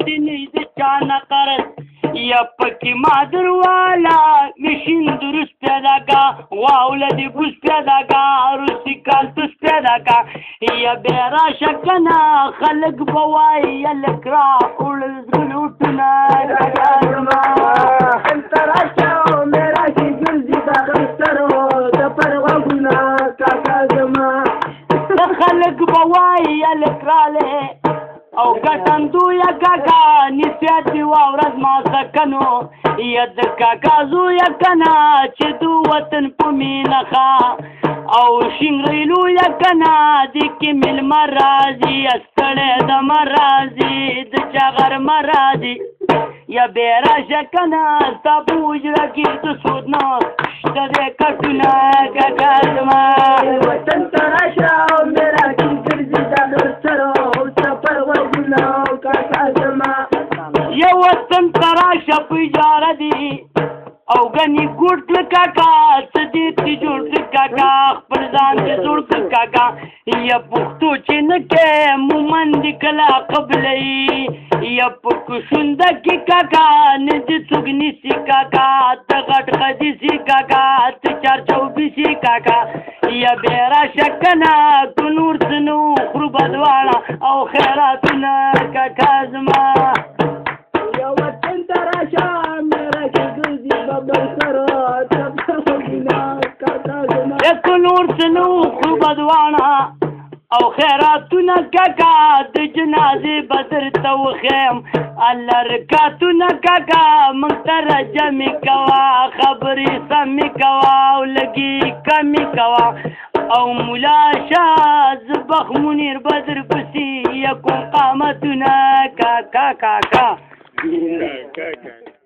دینی د چانه قرض یا پکی مادر والا مشین درست پیدا کا واوله دی بوس پیدا کا روسی کالتوس پیدا کا یا بیرا شکنا خلق بوائی یا لکرا اولل زلوٹنا رجازما انتراشاو میرا شی جلزی دا غسترو دا پروگنا کاکا زما خلق بوائی یا لکرا لے او ګټندو یا کاکا نسیات دی واورز ما سکنو یا د کاکا زو یا کنا چې دو وطن په مینه ښه او شینګریلو یا کنا د کې مېلمه راځي استړی د مرازي د چغر مرازي یا بیراشه کنا ستا په حجره کې د سود نه شته دی کټونه کاکا زما وطن ته راشه او میرا کې ګرځي دا درسره یو وطن تراشه په اجاره دی او ګنې ګوټ کړه کاکا څه دې تی جوړ کړه کاکا خپل ځان ته جوړ کړه کاکا یا پښتو چې نه کې مومند کله قبلې یا په کوشنده کې کاکا نه دې څوک نیسي کاکا د غټ غدي سي کاکا ته 424 کاکا یا بیرا شکنا کو نور سنو خرو بدواړه او خیراتونه کاکا زما یا وطن تراشه میرا کې ګرځي ببر سره کو نور سنو خرو بدواړه او خیراتونه کاکا د جنازې بدر ته وخیم الله رکاتونه کاکا موږ ته رجمې کوه خبرې سمې کوه او لږې کمې کوه او ملا شاه زبخ منیر بدر پسې یکو قامتونه کاکا